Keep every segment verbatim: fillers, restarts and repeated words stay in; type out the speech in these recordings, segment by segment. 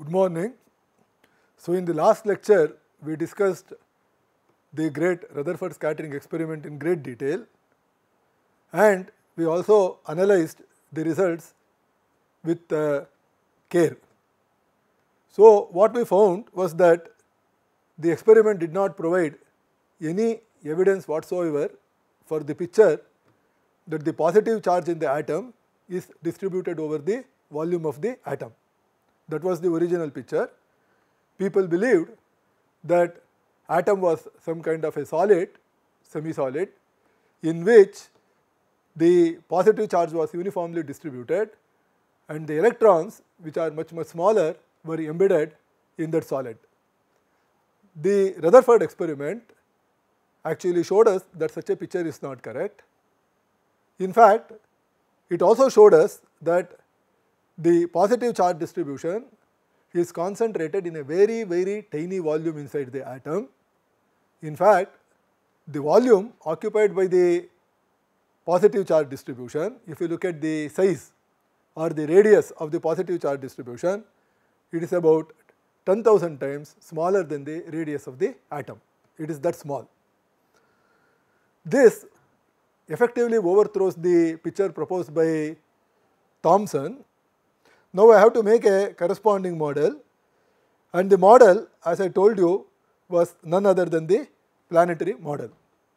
Good morning. So in the last lecture, we discussed the great Rutherford scattering experiment in great detail, and we also analyzed the results with uh, care. So what we found was that the experiment did not provide any evidence whatsoever for the picture that the positive charge in the atom is distributed over the volume of the atom. That was the original picture. People believed that atom was some kind of a solid, semi-solid, in which the positive charge was uniformly distributed and the electrons, which are much much smaller, were embedded in that solid. The Rutherford experiment actually showed us that such a picture is not correct. In fact, it also showed us that the positive charge distribution is concentrated in a very very tiny volume inside the atom. In fact, the volume occupied by the positive charge distribution, if you look at the size or the radius of the positive charge distribution, it is about ten thousand times smaller than the radius of the atom. It is that small. This effectively overthrows the picture proposed by Thomson. Now I have to make a corresponding model, and the model, as I told you, was none other than the planetary model.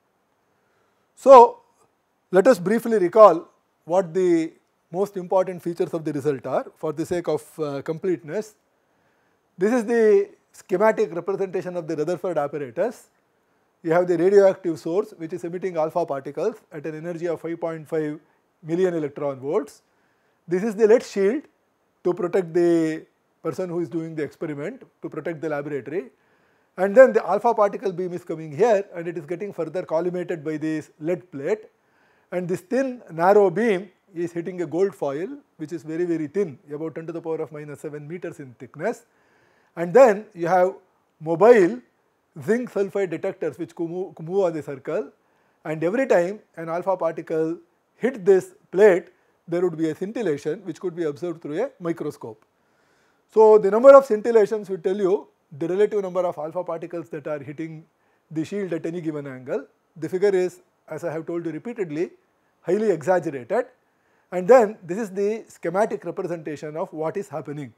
So let us briefly recall what the most important features of the result are for the sake of uh, completeness. This is the schematic representation of the Rutherford apparatus. You have the radioactive source which is emitting alpha particles at an energy of five point five million electron volts. This is the lead shield to protect the person who is doing the experiment, to protect the laboratory, and then the alpha particle beam is coming here and it is getting further collimated by this lead plate, and this thin narrow beam is hitting a gold foil which is very very thin, about ten to the power of minus seven meters in thickness, and then you have mobile zinc sulfide detectors which move, move on the circle, and every time an alpha particle hit this plate, there would be a scintillation which could be observed through a microscope. So the number of scintillations will tell you the relative number of alpha particles that are hitting the shield at any given angle. The figure is, as I have told you repeatedly, highly exaggerated, and then this is the schematic representation of what is happening.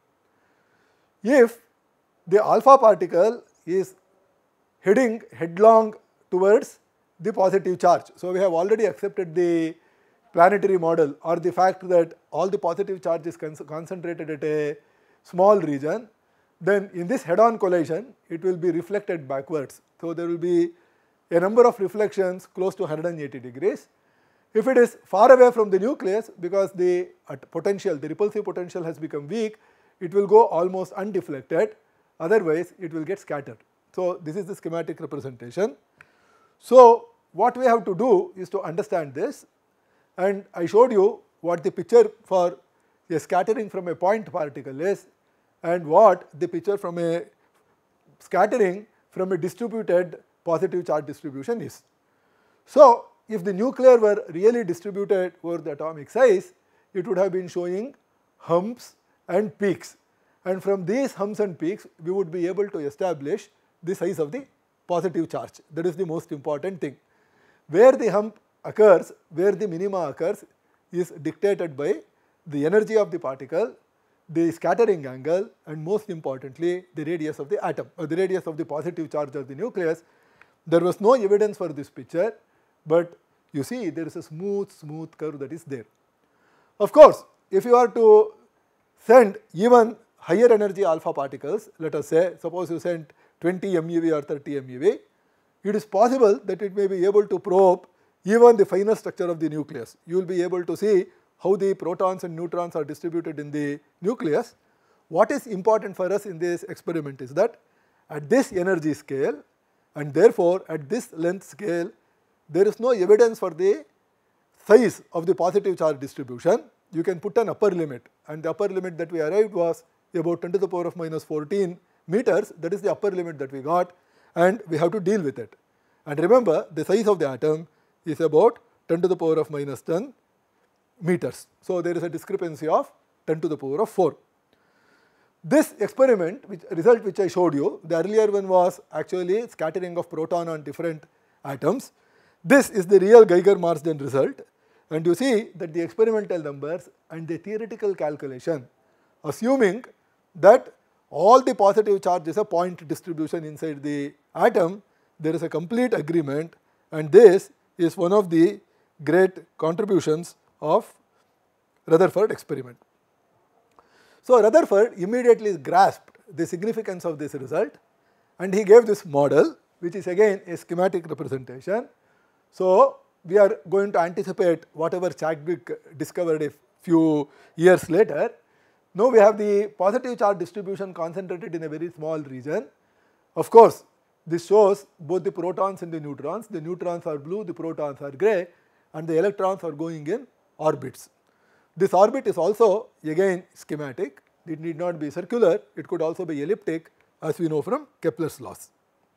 If the alpha particle is heading headlong towards the positive charge, so we have already accepted the planetary model or the fact that all the positive charge is con concentrated at a small region, then in this head-on collision it will be reflected backwards. So there will be a number of reflections close to one hundred eighty degrees. If it is far away from the nucleus, because the potential, the repulsive potential has become weak, it will go almost undeflected, otherwise it will get scattered. So this is the schematic representation. So what we have to do is to understand this, and I showed you what the picture for a scattering from a point particle is and what the picture from a scattering from a distributed positive charge distribution is. So if the nuclear were really distributed over the atomic size, it would have been showing humps and peaks, and from these humps and peaks we would be able to establish the size of the positive charge. That is the most important thing. Where the hump occurs, where the minima occurs, is dictated by the energy of the particle, the scattering angle, and most importantly the radius of the atom, or the radius of the positive charge of the nucleus. There was no evidence for this picture, but you see there is a smooth smooth curve that is there. Of course, if you are to send even higher energy alpha particles, let us say, suppose you send twenty MeV or thirty MeV, it is possible that it may be able to probe even the finer structure of the nucleus. You will be able to see how the protons and neutrons are distributed in the nucleus. What is important for us in this experiment is that at this energy scale and therefore at this length scale, there is no evidence for the size of the positive charge distribution. You can put an upper limit, and the upper limit that we arrived was about ten to the power of minus fourteen meters. That is the upper limit that we got, and we have to deal with it. And remember, the size of the atom is about ten to the power of minus ten meters. So there is a discrepancy of ten to the power of four. This experiment, which result which I showed you, the earlier one was actually scattering of proton on different atoms. This is the real Geiger-Marsden result, and you see that the experimental numbers and the theoretical calculation, assuming that all the positive charge is a point distribution inside the atom, there is a complete agreement, and this is one of the great contributions of Rutherford experiment. So Rutherford immediately grasped the significance of this result, and he gave this model, which is again a schematic representation. So we are going to anticipate whatever Chadwick discovered a few years later. Now we have the positive charge distribution concentrated in a very small region. Of course, this shows both the protons and the neutrons. The neutrons are blue, the protons are grey, and the electrons are going in orbits. This orbit is also again schematic. It need not be circular, it could also be elliptic, as we know from Kepler's laws.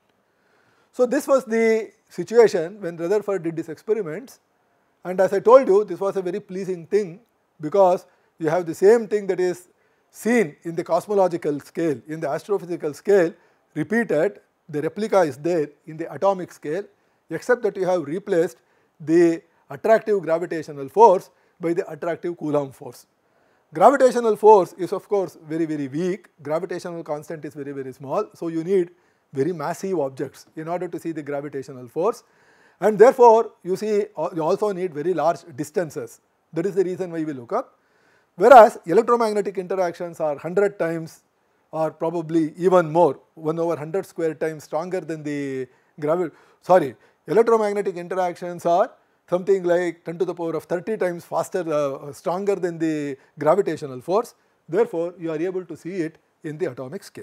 So this was the situation when Rutherford did these experiments, and as I told you, this was a very pleasing thing, because you have the same thing that is seen in the cosmological scale, in the astrophysical scale, repeated. The replica is there in the atomic scale, except that you have replaced the attractive gravitational force by the attractive Coulomb force. Gravitational force is of course very very weak, gravitational constant is very very small, so you need very massive objects in order to see the gravitational force, and therefore you see you also need very large distances. That is the reason why we look up. Whereas electromagnetic interactions are one hundred times or probably even more, one over one hundred square times stronger than the gravi sorry electromagnetic interactions are something like ten to the power of thirty times faster, uh, stronger than the gravitational force. Therefore, you are able to see it in the atomic scale.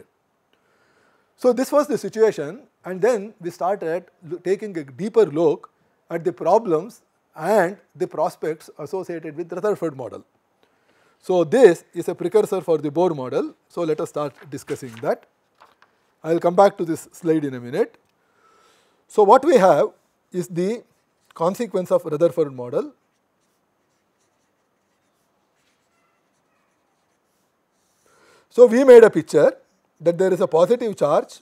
So this was the situation, and then we started taking a deeper look at the problems and the prospects associated with the Rutherford model. So this is a precursor for the Bohr model. So let us start discussing that. I will come back to this slide in a minute. So what we have is the consequence of Rutherford model. So we made a picture that there is a positive charge,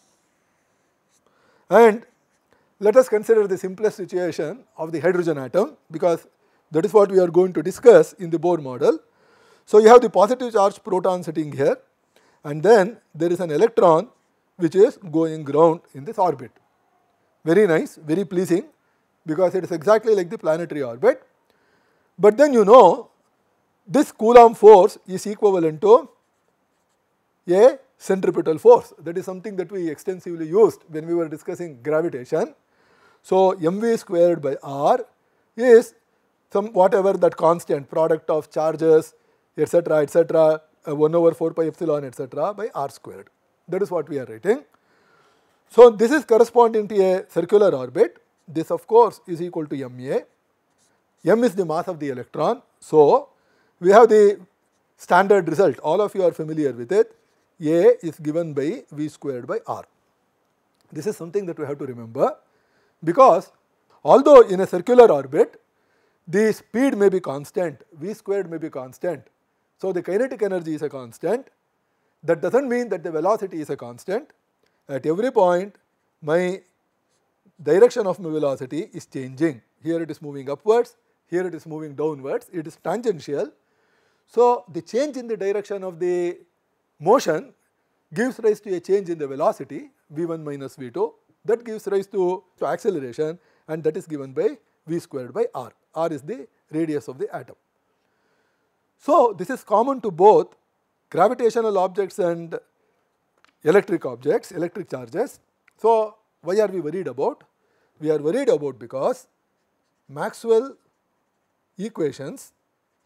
and let us consider the simplest situation of the hydrogen atom, because that is what we are going to discuss in the Bohr model. So you have the positive charge proton sitting here, and then there is an electron which is going ground in this orbit. Very nice, very pleasing, because it is exactly like the planetary orbit. But then you know this Coulomb force is equivalent to a centripetal force. That is something that we extensively used when we were discussing gravitation. So mv squared by r is some whatever that constant product of charges, etc., etc., uh, one over four pi epsilon, etc., by r squared. That is what we are writing. So this is corresponding to a circular orbit. This of course is equal to ma. M is the mass of the electron. So we have the standard result. All of you are familiar with it. A is given by v squared by r. This is something that we have to remember, because although in a circular orbit the speed may be constant, v squared may be constant, so the kinetic energy is a constant, that does not mean that the velocity is a constant. At every point my direction of my velocity is changing. Here it is moving upwards, here it is moving downwards, it is tangential. So the change in the direction of the motion gives rise to a change in the velocity v one minus v two, that gives rise to, to acceleration, and that is given by v squared by r. R is the radius of the atom. So this is common to both gravitational objects and electric objects, electric charges. So why are we worried about? We are worried about because Maxwell equations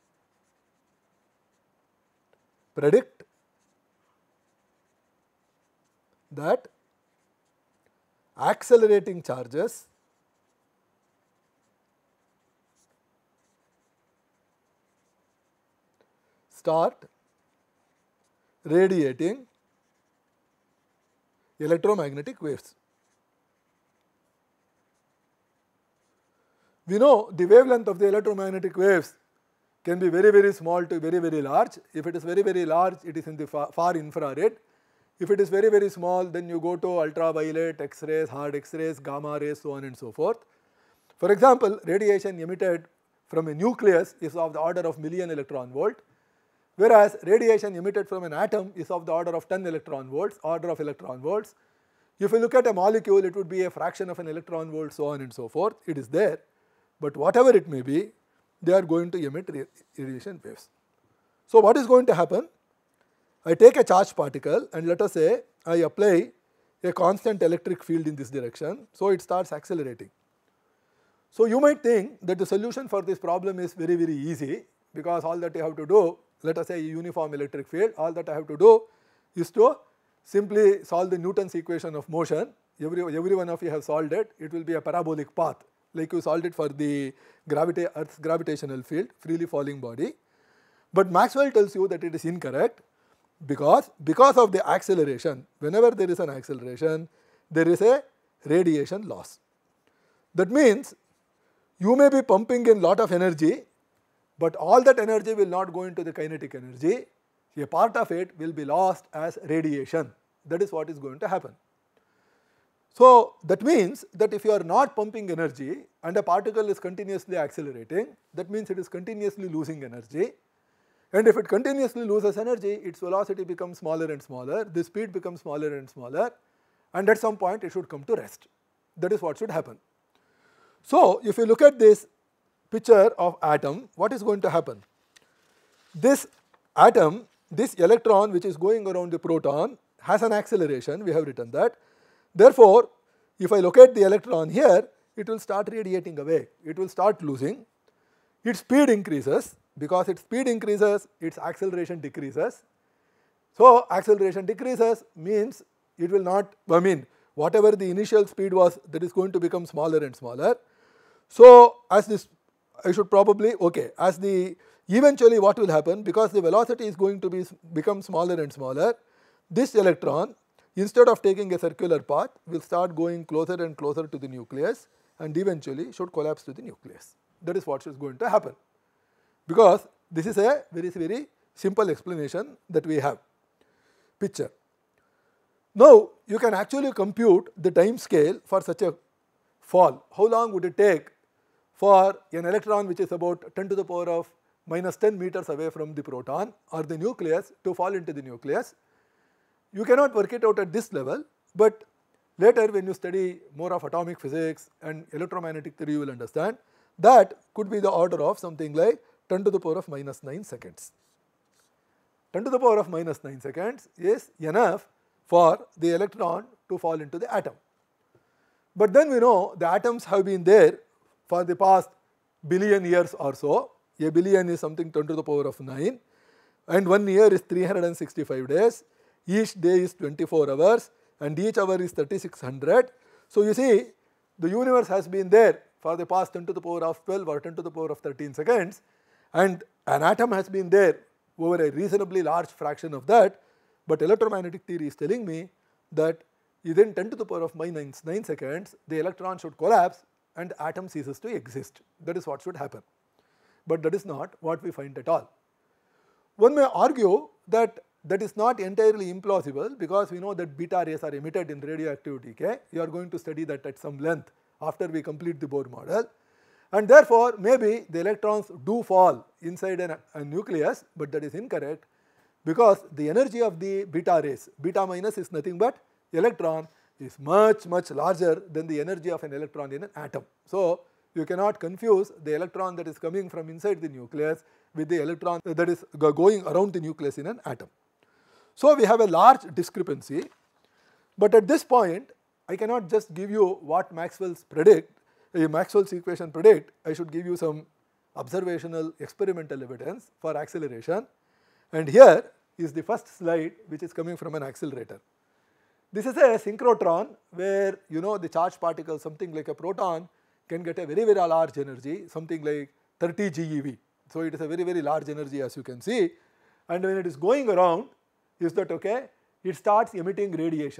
predict that accelerating charges start radiating electromagnetic waves. We know the wavelength of the electromagnetic waves can be very very small to very very large. If it is very very large, it is in the far, far infrared. If it is very very small, then you go to ultraviolet, X-rays, hard X-rays, gamma rays, so on and so forth. For example, radiation emitted from a nucleus is of the order of million electron volt, whereas radiation emitted from an atom is of the order of ten electron volts, order of electron volts. If you look at a molecule, it would be a fraction of an electron volt, so on and so forth. It is there, but whatever it may be, they are going to emit radiation waves. So what is going to happen? I take a charged particle and let us say I apply a constant electric field in this direction, so it starts accelerating. So you might think that the solution for this problem is very very easy, because all that you have to do, let us say a uniform electric field, all that I have to do is to simply solve the Newton's equation of motion. Every, every one of you have solved it. It will be a parabolic path, like you solved it for the gravita Earth's gravitational field, freely falling body. But Maxwell tells you that it is incorrect, because, because of the acceleration, whenever there is an acceleration, there is a radiation loss. That means you may be pumping in lot of energy, but all that energy will not go into the kinetic energy. A part of it will be lost as radiation. That is what is going to happen. So that means that if you are not pumping energy and a particle is continuously accelerating, that means it is continuously losing energy. And if it continuously loses energy, its velocity becomes smaller and smaller, the speed becomes smaller and smaller, and at some point it should come to rest. That is what should happen. So if you look at this picture of atom, what is going to happen? This atom, this electron which is going around the proton has an acceleration, we have written that. Therefore, if I locate the electron here, it will start radiating away, it will start losing. Its speed increases, because its speed increases, its acceleration decreases. So acceleration decreases means it will not, I mean whatever the initial speed was, that is going to become smaller and smaller. So as this, I should probably, okay, as the, eventually what will happen, because the velocity is going to be become smaller and smaller, this electron, instead of taking a circular path, will start going closer and closer to the nucleus and eventually should collapse to the nucleus. That is what is going to happen, because this is a very very simple explanation that we have. Picture. Now you can actually compute the time scale for such a fall. How long would it take for an electron which is about ten to the power of minus ten meters away from the proton or the nucleus to fall into the nucleus? You cannot work it out at this level, but later when you study more of atomic physics and electromagnetic theory, you will understand that could be the order of something like ten to the power of minus nine seconds. ten to the power of minus nine seconds is enough for the electron to fall into the atom. But then we know the atoms have been there for the past billion years or so. A billion is something ten to the power of nine, and one year is three hundred sixty-five days. Each day is twenty-four hours and each hour is thirty-six hundred. So you see, the universe has been there for the past ten to the power of twelve or ten to the power of thirteen seconds, and an atom has been there over a reasonably large fraction of that, but electromagnetic theory is telling me that within ten to the power of minus nine seconds, the electron should collapse and the atom ceases to exist. That is what should happen. But that is not what we find at all. One may argue that that is not entirely implausible, because we know that beta rays are emitted in radioactive decay. We are going to study that at some length after we complete the Bohr model, and therefore maybe the electrons do fall inside an, a nucleus, but that is incorrect, because the energy of the beta rays, beta minus is nothing but electron, is much much larger than the energy of an electron in an atom. So you cannot confuse the electron that is coming from inside the nucleus with the electron that is going around the nucleus in an atom. So we have a large discrepancy, but at this point I cannot just give you what Maxwell's predict, uh, Maxwell's equation predict. I should give you some observational experimental evidence for acceleration, and here is the first slide which is coming from an accelerator. This is a synchrotron where you know the charged particle, something like a proton, can get a very very large energy, something like thirty GeV. So it is a very very large energy, as you can see, and when it is going around, is that okay? It starts emitting radiation.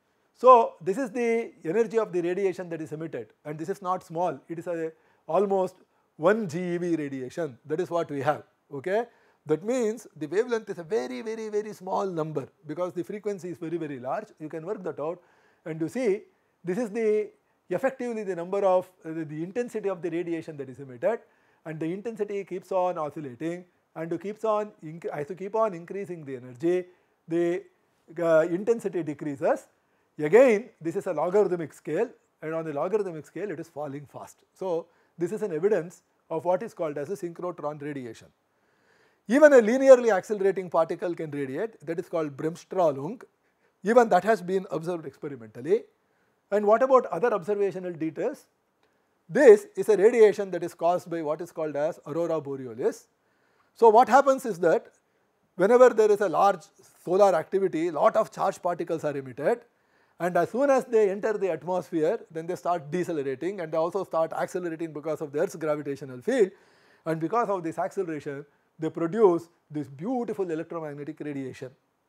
So this is the energy of the radiation that is emitted, and this is not small. It is a almost one G eV radiation. That is what we have. Okay? That means the wavelength is a very, very, very small number because the frequency is very, very large. You can work that out, and you see this is the effectively the number of uh, the intensity of the radiation that is emitted, and the intensity keeps on oscillating, and you keeps on as you keep on increasing the energy, the uh, intensity decreases. Again, this is a logarithmic scale, and on the logarithmic scale it is falling fast. So this is an evidence of what is called as a synchrotron radiation. Even a linearly accelerating particle can radiate, that is called Bremsstrahlung. Even that has been observed experimentally. And what about other observational details? This is a radiation that is caused by what is called as aurora borealis. So what happens is that whenever there is a large solar activity, lot of charged particles are emitted, and as soon as they enter the atmosphere, then they start decelerating, and they also start accelerating because of the Earth's gravitational field, and because of this acceleration, they produce this beautiful electromagnetic radiation.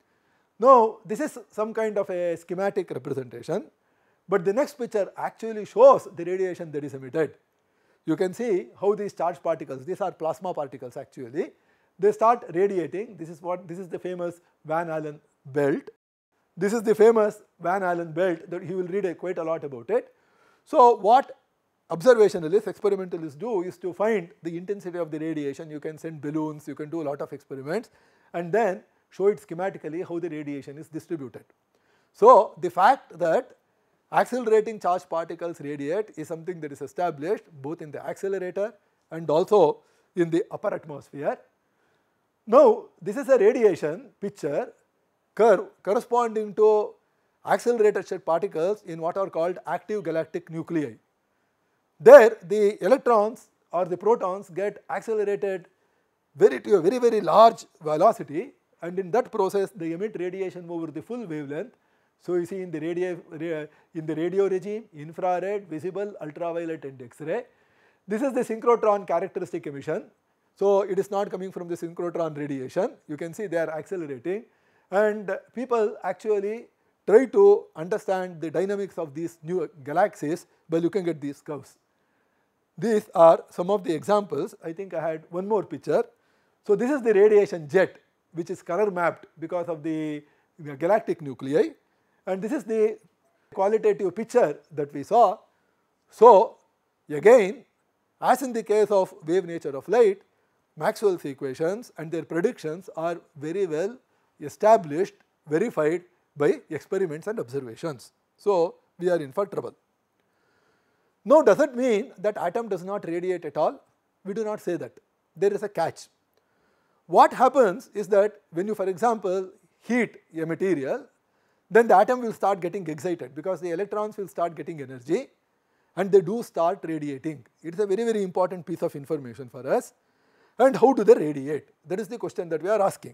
Now, this is some kind of a schematic representation, but the next picture actually shows the radiation that is emitted. You can see how these charged particles, these are plasma particles actually, they start radiating. This is what, this is the famous Van Allen belt. This is the famous Van Allen belt that he will read a, quite a lot about it. So what observationalists, experimentalists do is to find the intensity of the radiation. You can send balloons, you can do a lot of experiments, and then show it schematically how the radiation is distributed. So the fact that accelerating charged particles radiate is something that is established both in the accelerator and also in the upper atmosphere. Now this is a radiation picture curve corresponding to accelerated shed particles in what are called active galactic nuclei. There the electrons or the protons get accelerated very to a very very large velocity, and in that process they emit radiation over the full wavelength. So you see in the radio, in the radio regime, infrared, visible, ultraviolet and X-ray. This is the synchrotron characteristic emission. So it is not coming from the synchrotron radiation. You can see they are accelerating, and people actually try to understand the dynamics of these new galaxies by looking at these curves. These are some of the examples. I think I had one more picture. So this is the radiation jet, which is color mapped because of the galactic nuclei, and this is the qualitative picture that we saw. So again, as in the case of wave nature of light, Maxwell's equations and their predictions are very well established, verified by experiments and observations. So we are in for trouble. Now does it mean that atom does not radiate at all? We do not say that. There is a catch. What happens is that when you, for example, heat a material, then the atom will start getting excited because the electrons will start getting energy and they do start radiating. It is a very very important piece of information for us. And how do they radiate? That is the question that we are asking.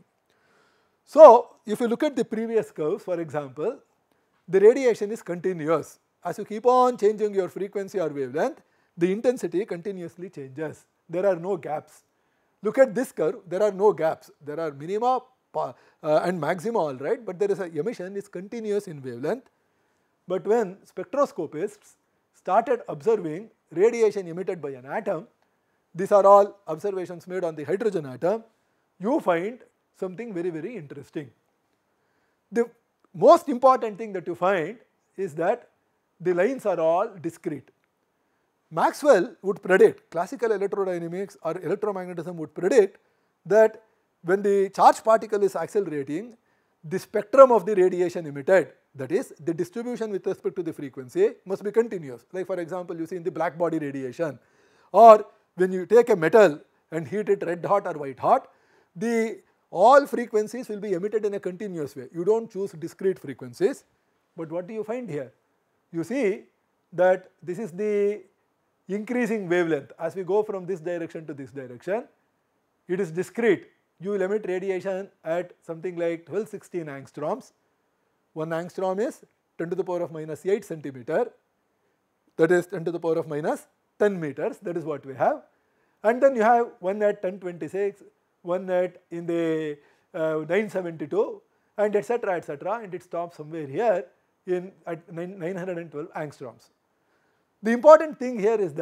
So if you look at the previous curves, for example, the radiation is continuous. As you keep on changing your frequency or wavelength, the intensity continuously changes. There are no gaps. Look at this curve, there are no gaps. There are minima uh, and maxima, all right, but there is a emission is continuous in wavelength. But when spectroscopists started observing radiation emitted by an atom, these are all observations made on the hydrogen atom, you find something very very interesting. The most important thing that you find is that the lines are all discrete. Maxwell would predict, classical electrodynamics or electromagnetism would predict that when the charged particle is accelerating, the spectrum of the radiation emitted, that is the distribution with respect to the frequency, must be continuous. Like for example, you see in the black body radiation, or when you take a metal and heat it red hot or white hot, the all frequencies will be emitted in a continuous way. You don't choose discrete frequencies. But what do you find here? You see that this is the increasing wavelength. As we go from this direction to this direction, it is discrete. You will emit radiation at something like twelve sixteen angstroms. One angstrom is ten to the power of minus eight centimeter. That is ten to the power of minus ten meters. That is what we have. And then you have one at ten twenty-six, one at in the uh, nine seventy-two, and et cetera et cetera, and it stops somewhere here in at nine hundred twelve angstroms. The important thing here is that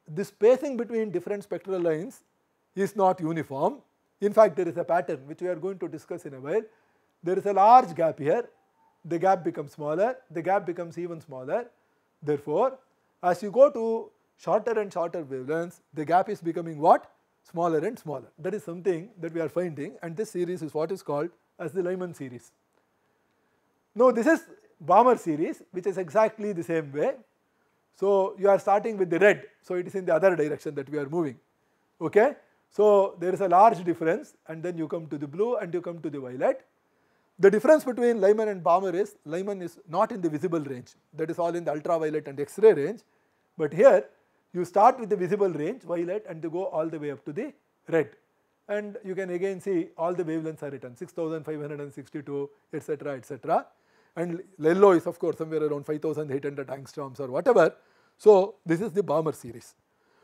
the spacing between different spectral lines is not uniform. In fact, there is a pattern which we are going to discuss in a while. There is a large gap here, the gap becomes smaller, the gap becomes even smaller. Therefore, as you go to shorter and shorter wavelengths, the gap is becoming what? Smaller and smaller. That is something that we are finding, and this series is what is called as the Lyman series. Now, this is Balmer series, which is exactly the same way. So, you are starting with the red, so it is in the other direction that we are moving. Okay? So, there is a large difference, and then you come to the blue and you come to the violet. The difference between Lyman and Balmer is Lyman is not in the visible range, that is all in the ultraviolet and X-ray range, but here you start with the visible range violet and you go all the way up to the red, and you can again see all the wavelengths are written six thousand five hundred sixty-two, etc., etc., and yellow is of course somewhere around five thousand eight hundred angstroms or whatever. So, this is the Balmer series.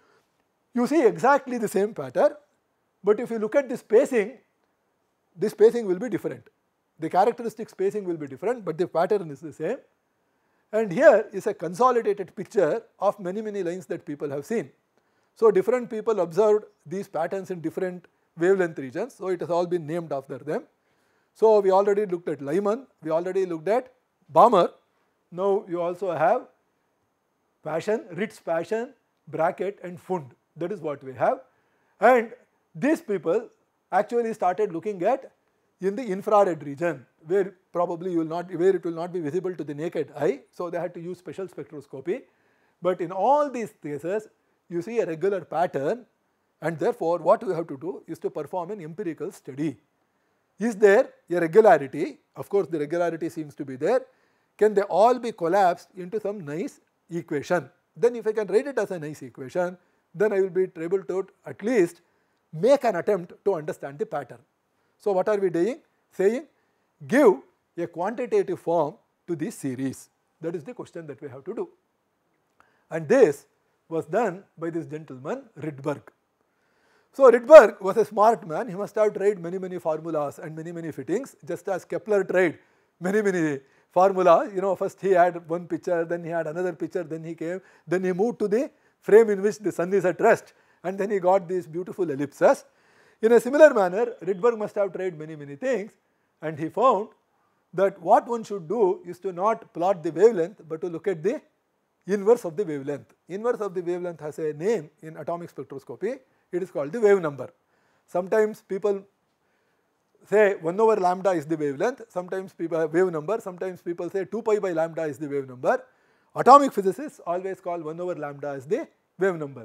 You see exactly the same pattern, but if you look at the spacing, the spacing will be different. The characteristic spacing will be different, but the pattern is the same. And here is a consolidated picture of many many lines that people have seen. So, different people observed these patterns in different wavelength regions, so it has all been named after them. So, we already looked at Lyman, we already looked at Balmer. Now, you also have Paschen, Ritz Paschen, Brackett and Pfund. That is what we have. And these people actually started looking at in the infrared region, where probably you will not, where it will not be visible to the naked eye. So, they had to use special spectroscopy. But in all these cases, you see a regular pattern, and therefore, what we have to do is to perform an empirical study. Is there a regularity? Of course, the regularity seems to be there. Can they all be collapsed into some nice equation? Then if I can write it as a nice equation, then I will be able to at least make an attempt to understand the pattern. So, what are we doing? Saying give a quantitative form to this series. That is the question that we have to do. And this was done by this gentleman Rydberg. So, Rydberg was a smart man. He must have tried many many formulas and many many fittings, just as Kepler tried many many formulas. You know, first he had one picture, then he had another picture, then he came, then he moved to the frame in which the sun is at rest, and then he got these beautiful ellipses. In a similar manner, Rydberg must have tried many many things, and he found that what one should do is to not plot the wavelength, but to look at the inverse of the wavelength. Inverse of the wavelength has a name in atomic spectroscopy. It is called the wave number. Sometimes people say one over lambda is the wavelength, sometimes people have wave number, sometimes people say two pi by lambda is the wave number. Atomic physicists always call one over lambda as the wave number.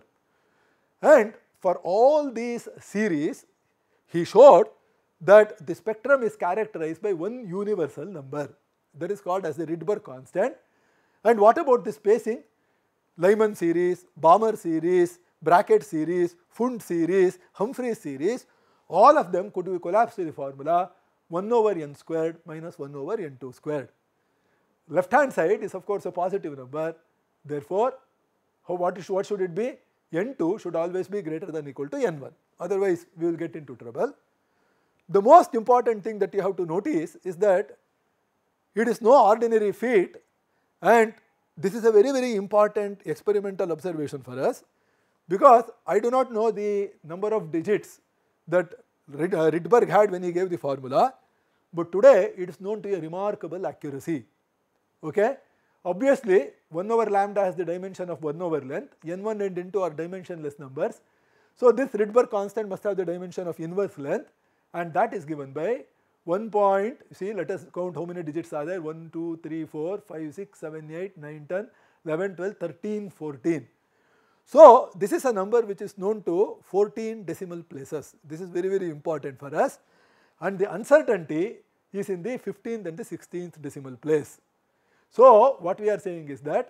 And for all these series, he showed that the spectrum is characterized by one universal number, that is called as the Rydberg constant. And what about the spacing? Lyman series, Balmer series, Brackett series, Pfund series, Humphreys series, all of them could be collapsed to the formula one over n squared minus one over n two squared. Left hand side is of course a positive number. Therefore, how, what, is, what should it be? n two should always be greater than or equal to n one, otherwise we will get into trouble. The most important thing that you have to notice is that it is no ordinary feat, and this is a very very important experimental observation for us, because I do not know the number of digits that Rydberg had when he gave the formula, but today it is known to a remarkable accuracy. Okay? Obviously, one over lambda has the dimension of one over length, n one and n two are dimensionless numbers. So, this Rydberg constant must have the dimension of inverse length, and that is given by one point, see, let us count how many digits are there, one, two, three, four, five, six, seven, eight, nine, ten, eleven, twelve, thirteen, fourteen. So, this is a number which is known to fourteen decimal places. This is very very important for us, and the uncertainty is in the fifteenth and the sixteenth decimal place. So, what we are saying is that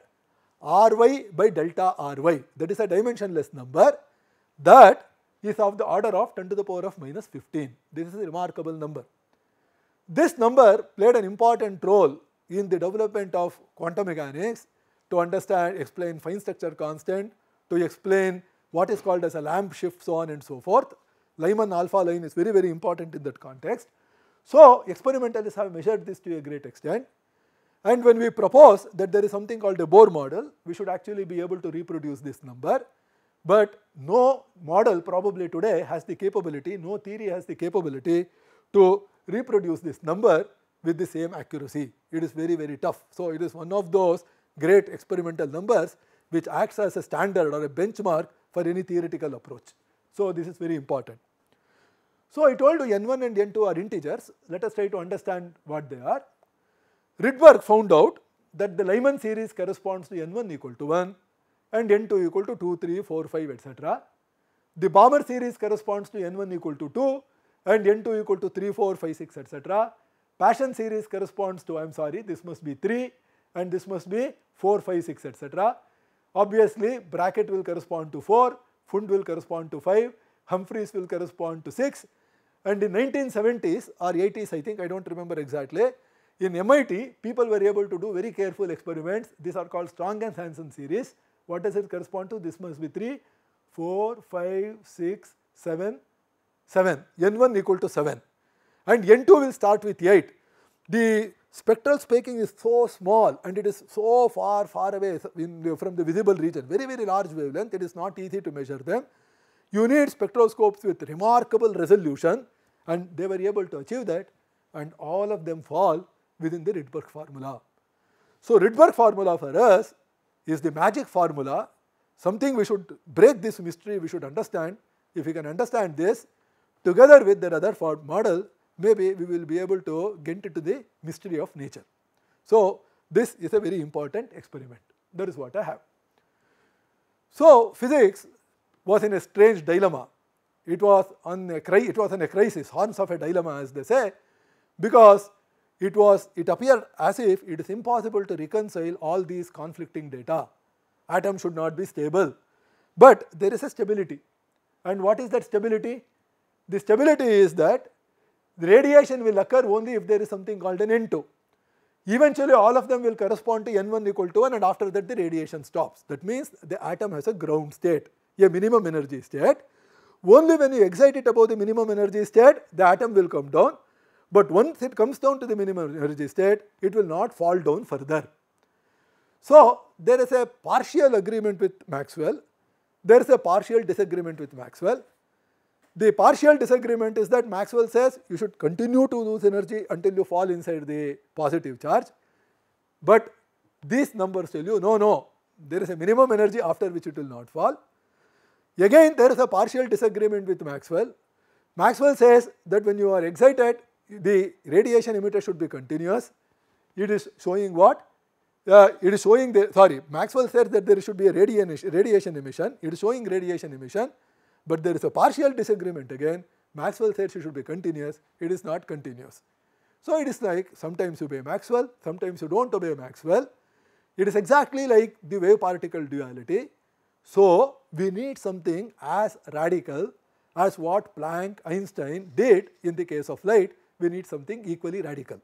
Ry by delta Ry, that is a dimensionless number, that is of the order of ten to the power of minus fifteen. This is a remarkable number. This number played an important role in the development of quantum mechanics to understand, explain fine structure constant, to explain what is called as a lamp shift, so on and so forth. Lyman alpha line is very very important in that context. So, experimentalists have measured this to a great extent, and when we propose that there is something called a Bohr model, we should actually be able to reproduce this number. but no model probably today has the capability, no theory has the capability to reproduce this number with the same accuracy. It is very, very tough. So it is one of those great experimental numbers which acts as a standard or a benchmark for any theoretical approach. So this is very important. So I told you n one and n two are integers. Let us try to understand what they are. Rydberg found out that the Lyman series corresponds to n one equal to one and n two equal to two, three, four, five, et cetera. The Balmer series corresponds to n one equal to two and n two equal to three, four, five, six, et cetera. Paschen series corresponds to, I am sorry, this must be three and this must be four, five, six, et cetera. Obviously, Brackett will correspond to four, Pfund will correspond to five, Humphreys will correspond to six. And in nineteen seventies or eighties, I think, I don't remember exactly, in M I T, people were able to do very careful experiments. These are called Strong and Hansen series. What does it correspond to? This must be three, four, five, six, seven, seven. n one equal to seven. And n two will start with eight. The spectral spaking is so small and it is so far, far away from the visible region, very, very large wavelength, it is not easy to measure them. You need spectroscopes with remarkable resolution, and they were able to achieve that, and all of them fall within the Rydberg formula. So Rydberg formula for us is the magic formula, something we should break this mystery, we should understand. If we can understand this, together with that other model, maybe we will be able to get into the mystery of nature. So this is a very important experiment. That is what I have. So physics was in a strange dilemma. It was on a cri it was on a crisis, horns of a dilemma, as they say, because it was it appeared as if it is impossible to reconcile all these conflicting data. Atom should not be stable, but there is a stability. And what is that stability? The stability is that the radiation will occur only if there is something called an n two. Eventually all of them will correspond to n one equal to one, and after that the radiation stops. That means the atom has a ground state, a minimum energy state. Only when you excite it above the minimum energy state, the atom will come down. But once it comes down to the minimum energy state, it will not fall down further. So there is a partial agreement with Maxwell. There is a partial disagreement with Maxwell. The partial disagreement is that Maxwell says you should continue to lose energy until you fall inside the positive charge. But these numbers tell you, no, no, there is a minimum energy after which it will not fall. Again, there is a partial disagreement with Maxwell. Maxwell says that when you are excited, the radiation emitter should be continuous. It is showing what? Uh, it is showing the, sorry, Maxwell says that there should be a radiation, radiation emission. It is showing radiation emission. But there is a partial disagreement again. Maxwell says it should be continuous, it is not continuous. So it is like sometimes you obey Maxwell, sometimes you don't obey Maxwell. It is exactly like the wave particle duality. So we need something as radical as what Planck, Einstein did in the case of light. We need something equally radical.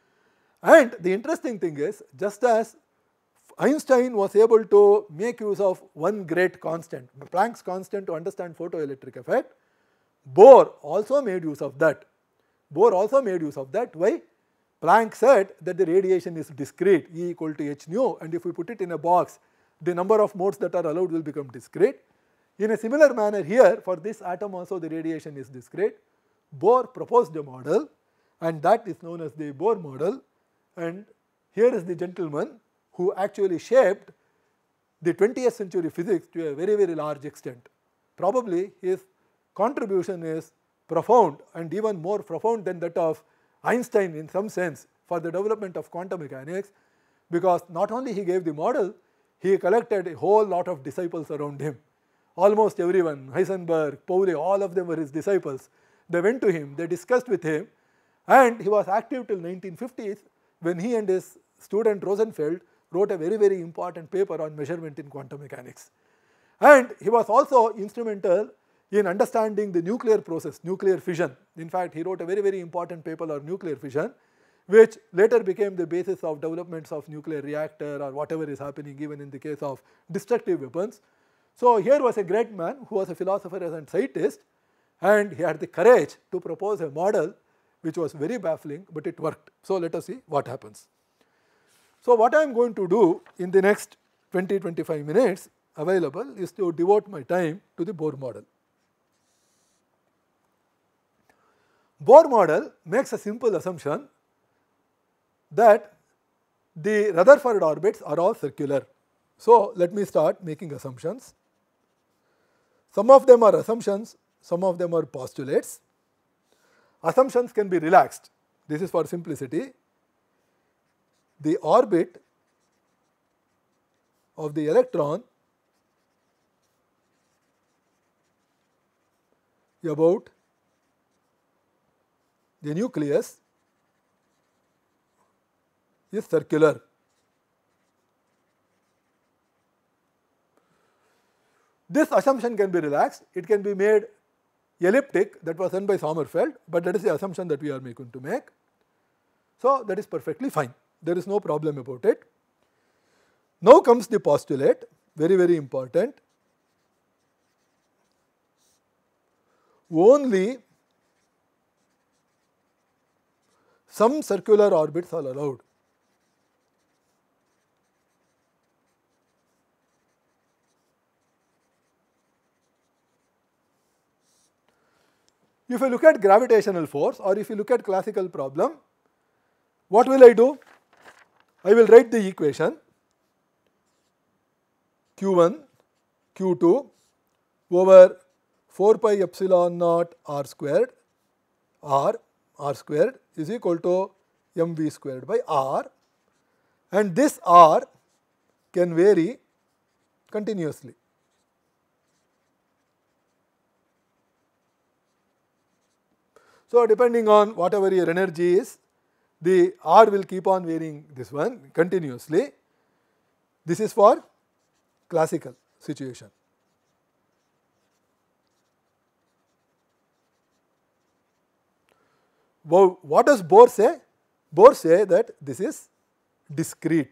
And the interesting thing is, just as Einstein was able to make use of one great constant, Planck's constant, to understand photoelectric effect, Bohr also made use of that. Bohr also made use of that. Why? Planck said that the radiation is discrete, E equal to h nu, and if we put it in a box, the number of modes that are allowed will become discrete. In a similar manner here, for this atom also the radiation is discrete. Bohr proposed a model, and that is known as the Bohr model, and here is the gentleman who actually shaped the twentieth century physics to a very, very large extent. Probably his contribution is profound and even more profound than that of Einstein in some sense for the development of quantum mechanics, because not only he gave the model, he collected a whole lot of disciples around him. Almost everyone, Heisenberg, Pauli, all of them were his disciples. They went to him, they discussed with him, and he was active till nineteen fifties when he and his student Rosenfeld wrote a very, very important paper on measurement in quantum mechanics. And he was also instrumental in understanding the nuclear process, nuclear fission. In fact, he wrote a very, very important paper on nuclear fission, which later became the basis of developments of nuclear reactor or whatever is happening even in the case of destructive weapons. So here was a great man who was a philosopher and scientist, and he had the courage to propose a model which was very baffling, but it worked. So let us see what happens. So what I am going to do in the next twenty to twenty-five minutes, available is to devote my time to the Bohr model. Bohr model makes a simple assumption that the Rutherford orbits are all circular. So, let me start making assumptions. Some of them are assumptions, some of them are postulates. Assumptions can be relaxed. This is for simplicity. The orbit of the electron about the nucleus is circular. This assumption can be relaxed, it can be made elliptic, that was done by Sommerfeld, but that is the assumption that we are going to make. So, that is perfectly fine, there is no problem about it. Now comes the postulate, very very important. Only some circular orbits are allowed. If you look at gravitational force or if you look at classical problem, what will I do? I will write the equation q one q two over four pi epsilon naught r squared r r squared is equal to mv squared by r, and this r can vary continuously. So, depending on whatever your energy is, the r will keep on varying this one continuously. This is for classical situation. Well, what does Bohr say? Bohr say that this is discrete.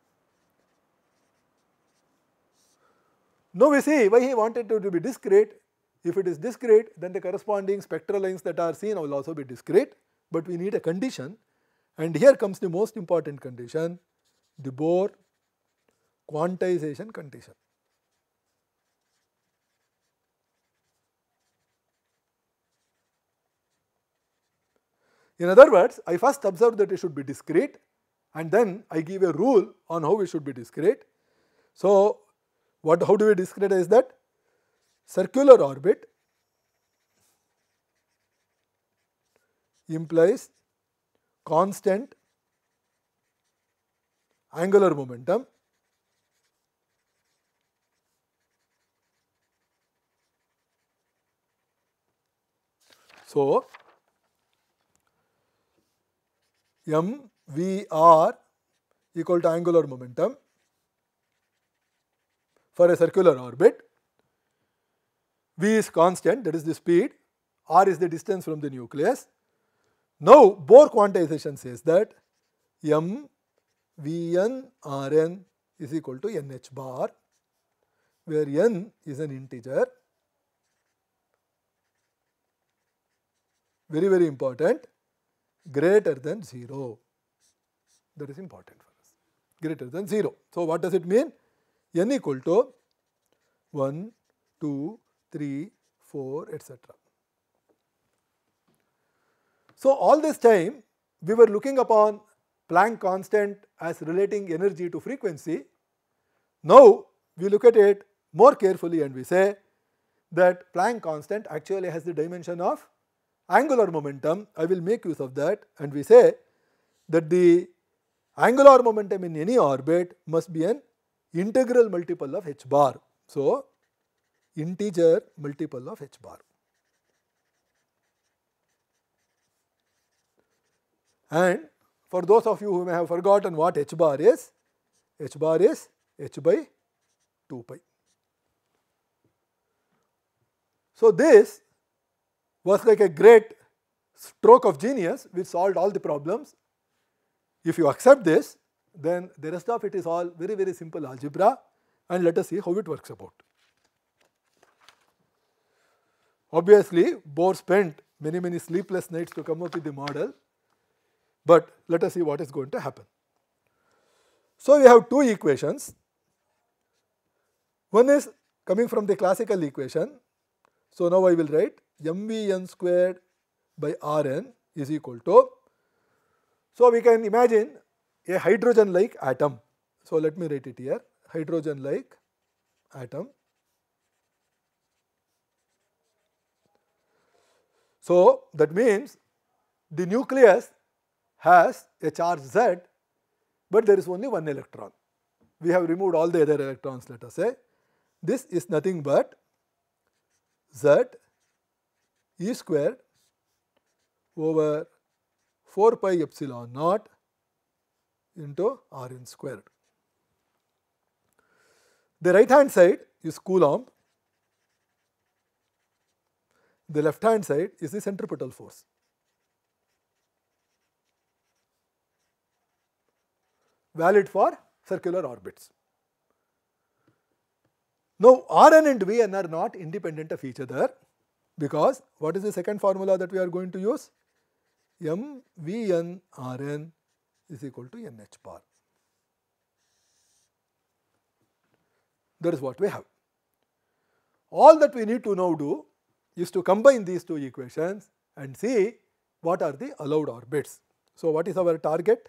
Now we see why he wanted it to be discrete. If it is discrete, then the corresponding spectral lines that are seen will also be discrete, but we need a condition, and here comes the most important condition, the Bohr quantization condition. In other words, I first observe that it should be discrete, and then I give a rule on how it should be discrete. So, what, how do we discretize that? Circular orbit implies constant angular momentum so m v r equal to angular momentum for a circular orbit. V is constant, that is the speed, r is the distance from the nucleus. Now, Bohr quantization says that m Vn Rn is equal to nh bar, where n is an integer, very very important, greater than zero. That is important for us, greater than zero. So, what does it mean? N equal to one, two, three, four, et cetera. So, all this time we were looking upon Planck constant as relating energy to frequency. Now, we look at it more carefully and we say that Planck constant actually has the dimension of angular momentum. I will make use of that, and we say that the angular momentum in any orbit must be an integral multiple of h bar. So, integer multiple of h bar. And for those of you who may have forgotten what h bar is, h bar is h by two pi. So, this was like a great stroke of genius which solved all the problems. If you accept this, then the rest of it is all very very simple algebra, and let us see how it works about. Obviously, Bohr spent many many sleepless nights to come up with the model, but let us see what is going to happen. So, we have two equations. One is coming from the classical equation. So now I will write mvn squared by Rn is equal to, so we can imagine a hydrogen like atom. So let me write it here, hydrogen like atom. So that means the nucleus has a charge Z, but there is only one electron. We have removed all the other electrons, let us say. This is nothing but Z E squared over four pi epsilon naught into Rn squared. The right hand side is Coulomb, the left hand side is the centripetal force. Valid for circular orbits. Now Rn and Vn are not independent of each other, because what is the second formula that we are going to use? M Vn Rn is equal to Nh bar. That is what we have. All that we need to now do is to combine these two equations and see what are the allowed orbits. So what is our target?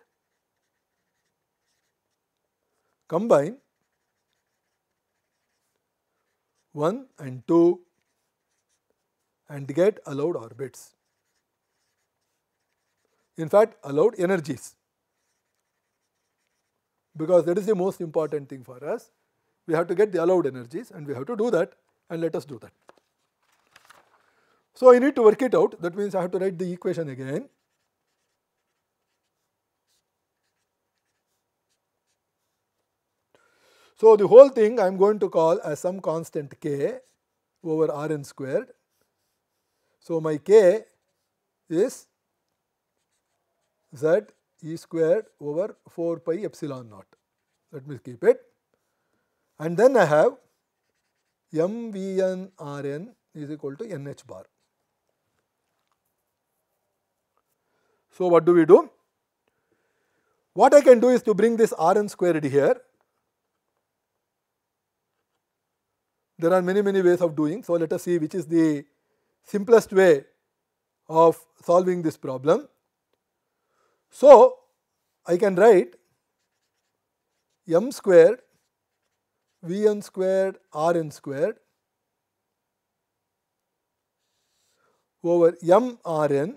Combine one and two and get allowed orbits. In fact, allowed energies, because that is the most important thing for us. We have to get the allowed energies and we have to do that, and let us do that. So I need to work it out. That means I have to write the equation again. So the whole thing I am going to call as some constant k over Rn squared. So my k is Z E squared over four pi epsilon naught. Let me keep it. And then I have M Vn Rn is equal to Nh bar. So what do we do? What I can do is to bring this Rn squared here. There are many, many ways of doing. So let us see which is the simplest way of solving this problem. So I can write m squared Vn squared Rn squared over m Rn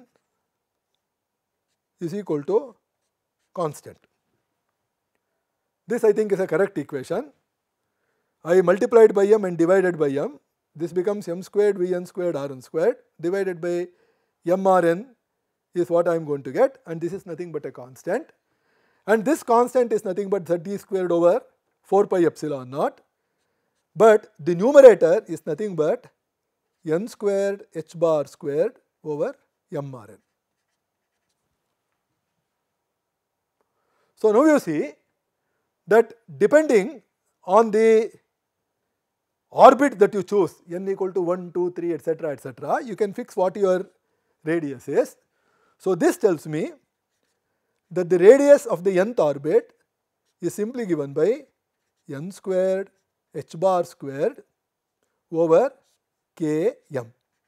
is equal to constant. This I think is a correct equation. I multiplied by m and divided by m. This becomes m squared Vn squared Rn squared divided by mRn is what I am going to get, and this is nothing but a constant. And this constant is nothing but Z squared over four pi epsilon naught. But the numerator is nothing but n squared h bar squared over mRn. So now you see that depending on the orbit that you choose, n equal to one, two, three, et cetera, et cetera, you can fix what your radius is. So this tells me that the radius of the nth orbit is simply given by n squared h bar squared over km.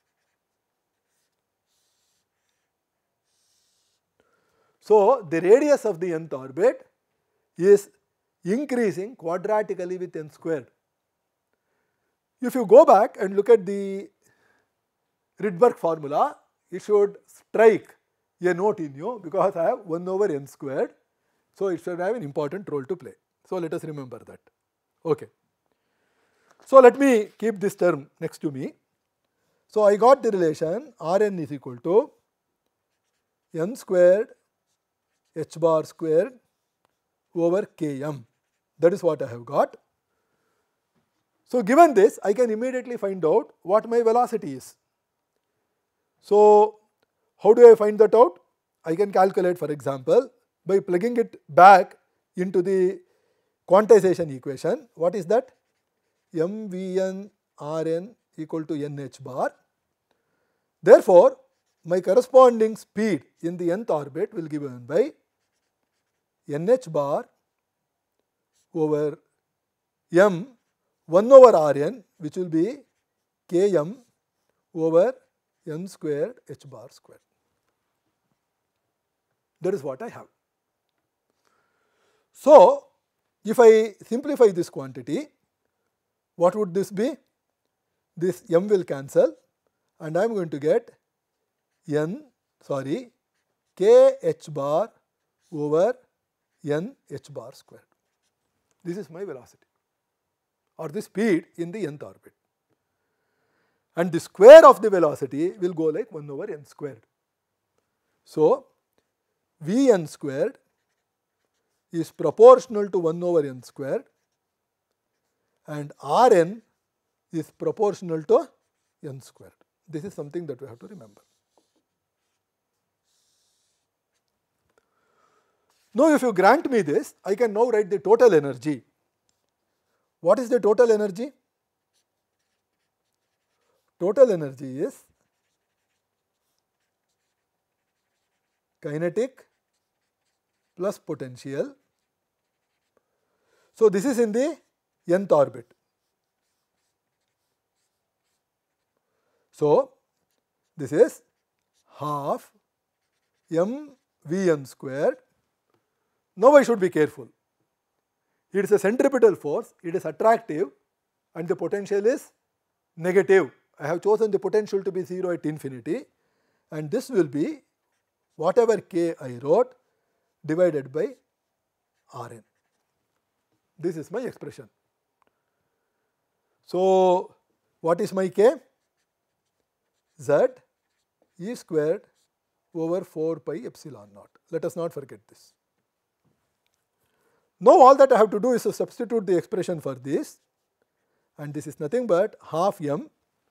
So the radius of the nth orbit is increasing quadratically with n squared. If you go back and look at the Rydberg formula, it should strike a note in you because I have one over n squared. So it should have an important role to play. So let us remember that. Okay. So let me keep this term next to me. So I got the relation Rn is equal to n squared h bar squared over km. That is what I have got. So given this, I can immediately find out what my velocity is. So how do I find that out? I can calculate, for example, by plugging it back into the quantization equation. What is that? M Vn Rn equal to Nh bar. Therefore, my corresponding speed in the nth orbit will be given by Nh bar over m one over Rn, which will be Km over n squared h bar squared. That is what I have. So, if I simplify this quantity, what would this be? This m will cancel and I am going to get n, sorry, k h bar over n h bar squared. This is my velocity or the speed in the nth orbit. And the square of the velocity will go like one over n squared. So, Vn squared is proportional to one over n squared and Rn is proportional to n squared. This is something that we have to remember. Now, if you grant me this, I can now write the total energy. What is the total energy? Total energy is kinetic plus potential. So, this is in the nth orbit. So, this is half m Vn squared. Now, I should be careful. It is a centripetal force, it is attractive and the potential is negative. I have chosen the potential to be zero at infinity and this will be whatever k I wrote divided by Rn. This is my expression. So, what is my k? Z E squared over four pi epsilon naught. Let us not forget this. Now, all that I have to do is to substitute the expression for this and this is nothing but half m.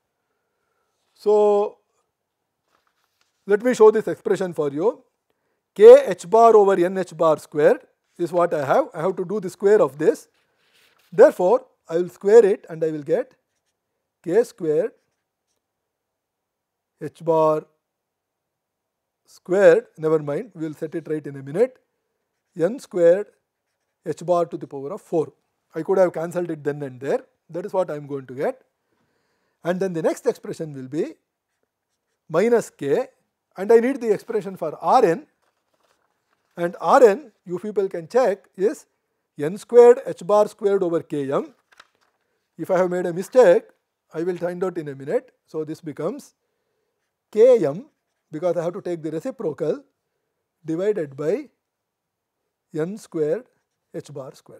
So, let me show this expression for you. K h bar over n h bar squared is what I have. I have to do the square of this. Therefore, I will square it and I will get k squared h bar squared, never mind, we will set it right in a minute, n squared h bar to the power of four. I could have cancelled it then and there. That is what I am going to get. And then the next expression will be minus k and I need the expression for Rn and Rn you people can check is n squared h bar squared over km. If I have made a mistake, I will find out in a minute. So, this becomes km because I have to take the reciprocal divided by n squared h bar squared.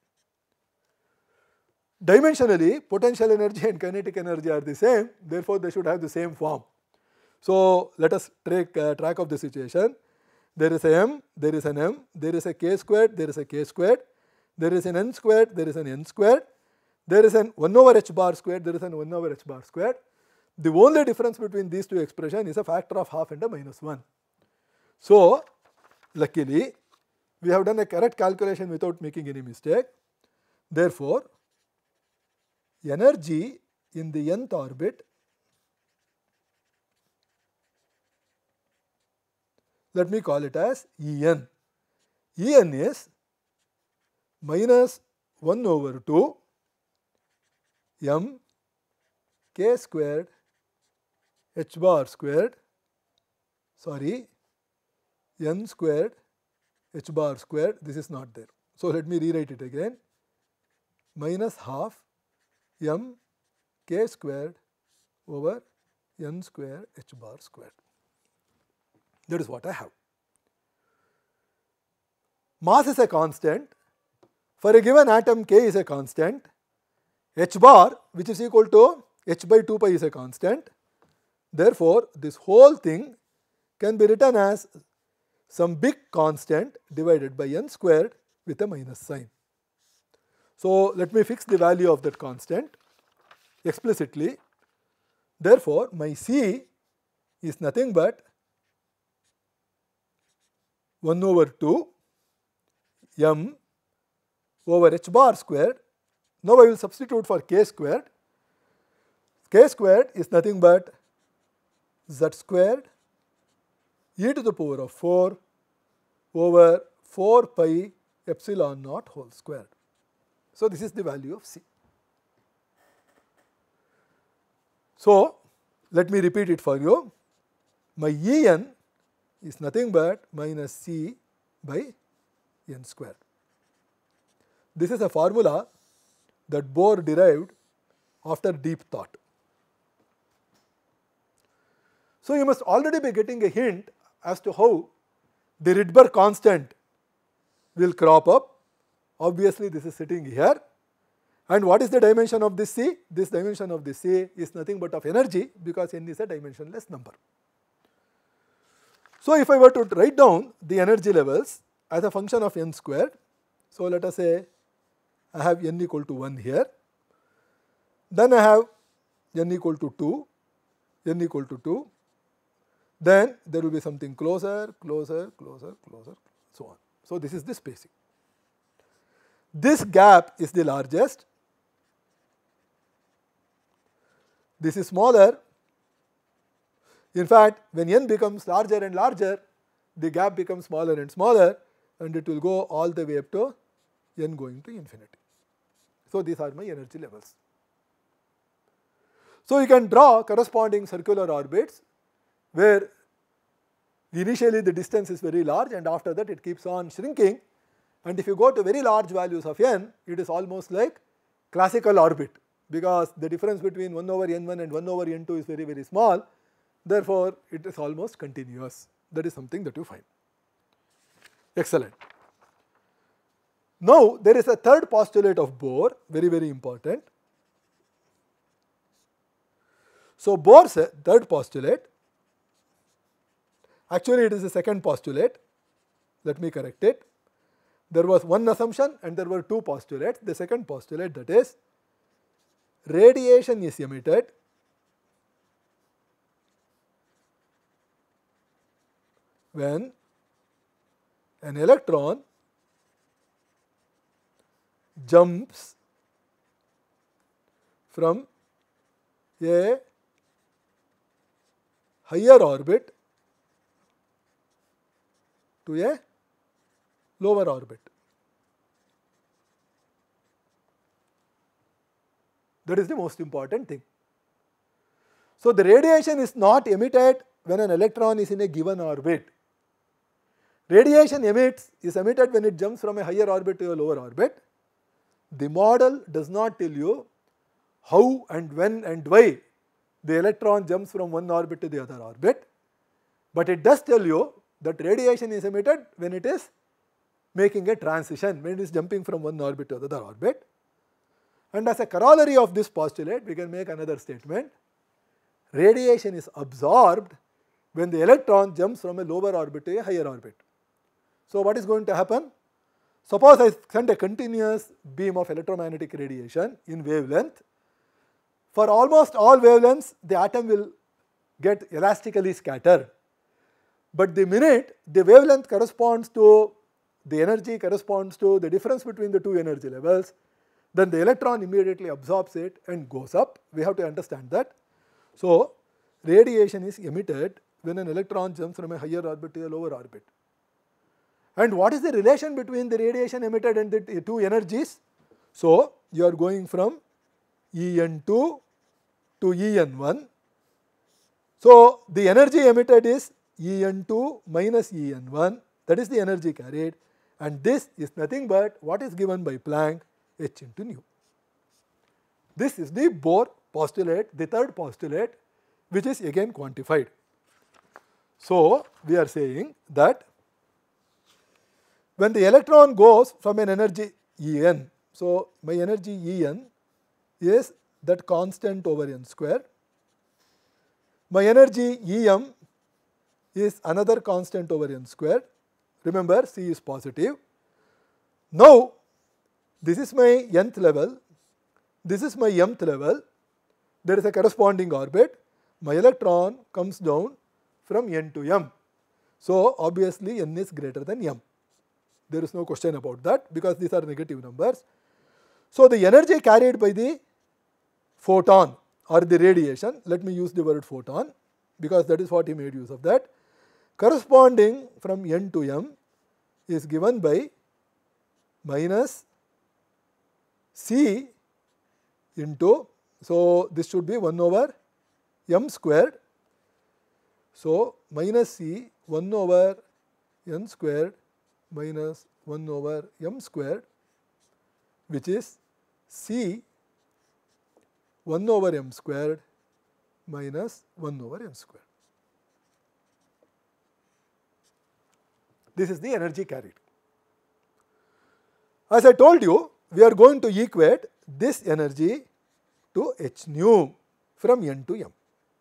Dimensionally, potential energy and kinetic energy are the same, therefore, they should have the same form. So, let us take uh, track of the situation. There is a m, there is an m, there is a k squared, there is a k squared, there is an n squared, there is an n squared, there is an one over h bar squared, there is an one over h bar squared. The only difference between these two expressions is a factor of half and a minus one. So, luckily, we have done a correct calculation without making any mistake. Therefore, energy in the nth orbit, let me call it as En. En is minus one over two m k squared h bar squared, sorry, n squared h bar squared, this is not there. So, let me rewrite it again, minus half m k squared over n square h bar squared. That is what I have. Mass is a constant. For a given atom, k is a constant. H bar, which is equal to h by two pi, is a constant. Therefore, this whole thing can be written as some big constant divided by n squared with a minus sign. So, let me fix the value of that constant explicitly. Therefore, my C is nothing but one over two m over h bar squared. Now, I will substitute for k squared. K squared is nothing but z squared e to the power of four over four pi epsilon naught whole squared. So, this is the value of C. So, let me repeat it for you. My E n is nothing but minus C by n square. This is a formula that Bohr derived after deep thought. So, you must already be getting a hint as to how the Rydberg constant will crop up. Obviously, this is sitting here. And what is the dimension of this C? This dimension of this C is nothing but of energy, because n is a dimensionless number. So, if I were to write down the energy levels as a function of n squared, so let us say I have n equal to one here, then I have n equal to two, n equal to two, then there will be something closer, closer, closer, closer, so on. So, this is the spacing. This gap is the largest, this is smaller. In fact, when n becomes larger and larger, the gap becomes smaller and smaller, and it will go all the way up to n going to infinity. So, these are my energy levels. So, you can draw corresponding circular orbits where initially the distance is very large, and after that it keeps on shrinking, and if you go to very large values of n, it is almost like classical orbit, because the difference between one over n one and one over n two is very very small, therefore it is almost continuous. That is something that you find. Excellent. Now, there is a third postulate of Bohr, very very important. So, Bohr's third postulate, actually it is the second postulate, let me correct it. There was one assumption and there were two postulates. The second postulate, that is, radiation is emitted when an electron jumps from a higher orbit to a lower orbit. That is the most important thing. So, the radiation is not emitted when an electron is in a given orbit. Radiation emits is emitted when it jumps from a higher orbit to a lower orbit. The model does not tell you how and when and why the electron jumps from one orbit to the other orbit, but it does tell you that radiation is emitted when it is making a transition, when it is jumping from one orbit to the other orbit. And as a corollary of this postulate, we can make another statement: radiation is absorbed when the electron jumps from a lower orbit to a higher orbit. So, what is going to happen? Suppose I send a continuous beam of electromagnetic radiation in wavelength. For almost all wavelengths, the atom will get elastically scattered. But the minute the wavelength corresponds to the energy corresponds to the difference between the two energy levels, then the electron immediately absorbs it and goes up. We have to understand that. So, radiation is emitted when an electron jumps from a higher orbit to a lower orbit. And what is the relation between the radiation emitted and the two energies? So, you are going from E n two to E n one. So, the energy emitted is E n two minus E n one, that is the energy carried, and this is nothing but what is given by Planck, h into nu. This is the Bohr postulate, the third postulate, which is again quantified. So, we are saying that when the electron goes from an energy E n, so my energy E n is that constant over n square, my energy E m is another constant over n square. Remember, C is positive. Now, this is my nth level, this is my mth level, there is a corresponding orbit, my electron comes down from n to m. So, obviously n is greater than m. There is no question about that, because these are negative numbers. So, the energy carried by the photon or the radiation, let me use the word photon, because that is what he made use of that, corresponding from n to m is given by minus C into, so this should be one over m squared. So, minus c one over n squared minus one over m squared, which is c one over m squared minus one over m squared. This is the energy carried. As I told you, we are going to equate this energy to h nu from n to m.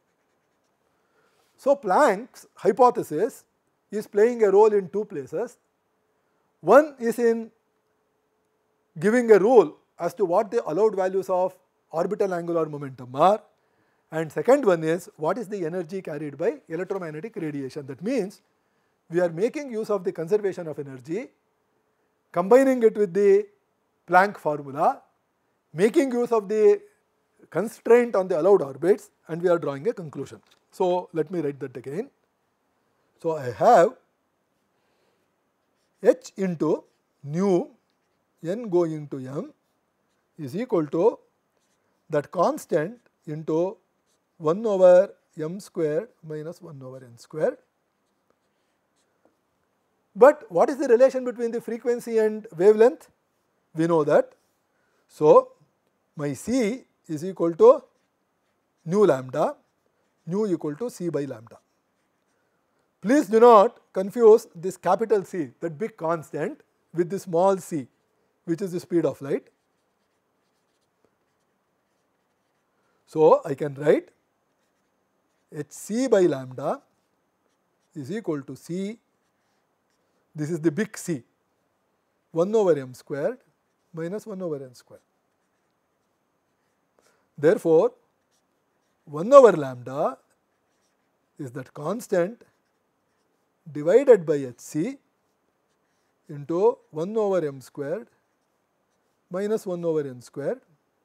So, Planck's hypothesis is playing a role in two places. One is in giving a rule as to what the allowed values of orbital angular momentum are, and second one is what is the energy carried by electromagnetic radiation. That means we are making use of the conservation of energy, combining it with the Planck formula, making use of the constraint on the allowed orbits, and we are drawing a conclusion. So, let me write that again. So, I have h into nu n going to m is equal to that constant into one over m squared minus one over n squared. But what is the relation between the frequency and wavelength? We know that. So, my c is equal to nu lambda, nu equal to c by lambda. Please do not confuse this capital C, that big constant, with the small c, which is the speed of light. So, I can write hc by lambda is equal to c, this is the big C, one over m squared minus one over n squared. Therefore, one over lambda is that constant divided by hc into one over m squared minus one over n squared.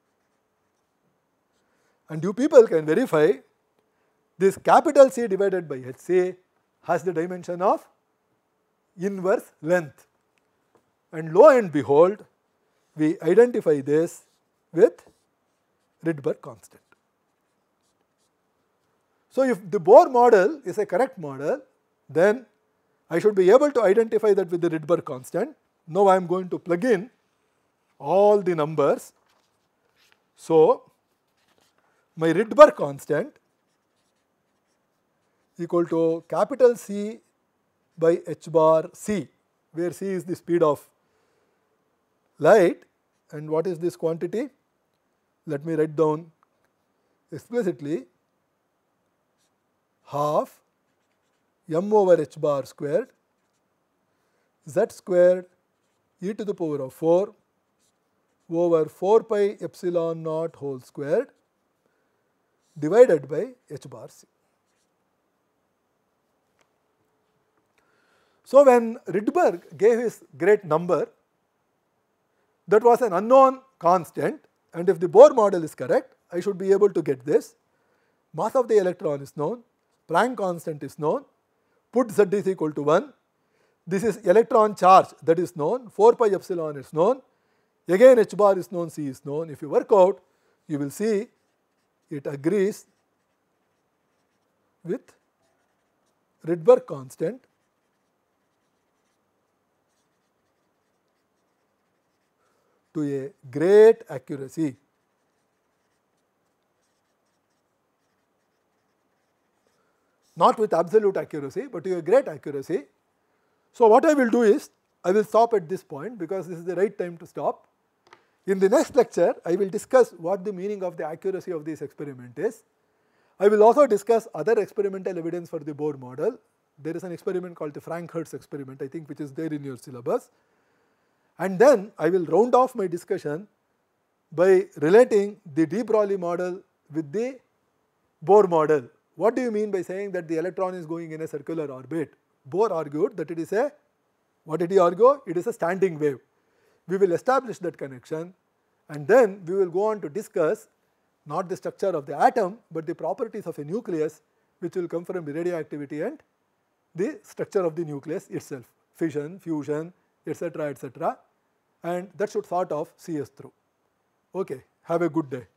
And you people can verify this capital C divided by hc has the dimension of inverse length, and lo and behold, we identify this with Rydberg constant. So, if the Bohr model is a correct model, then I should be able to identify that with the Rydberg constant. Now, I am going to plug in all the numbers. So, my Rydberg constant equal to capital C by h bar c, where c is the speed of light, and what is this quantity? Let me write down explicitly, half m over h bar squared z squared e to the power of four over four pi epsilon naught whole squared divided by h bar c. So, when Rydberg gave his great number, that was an unknown constant, and if the Bohr model is correct, I should be able to get this. Mass of the electron is known, Planck constant is known, put z is equal to one, this is electron charge that is known, four pi epsilon is known, again h bar is known, c is known. If you work out, you will see it agrees with Rydberg constant to a great accuracy. Not with absolute accuracy, but to a great accuracy. So, what I will do is, I will stop at this point because this is the right time to stop. In the next lecture, I will discuss what the meaning of the accuracy of this experiment is. I will also discuss other experimental evidence for the Bohr model. There is an experiment called the Frank-Hertz experiment, I think, which is there in your syllabus. And then I will round off my discussion by relating the de Broglie model with the Bohr model. What do you mean by saying that the electron is going in a circular orbit? Bohr argued that it is a, what did he argue? It is a standing wave. We will establish that connection, and then we will go on to discuss not the structure of the atom, but the properties of a nucleus, which will come from the radioactivity and the structure of the nucleus itself, fission, fusion, etc., et cetera. And that should sort of see us through. Okay, have a good day.